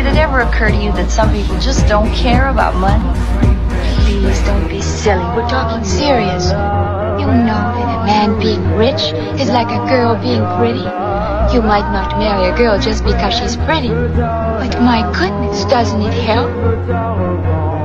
did it ever occur to you that some people just don't care about money? Please don't be silly. We're talking serious. You know that a man being rich is like a girl being pretty. You might not marry a girl just because she's pretty. But my goodness, doesn't it help?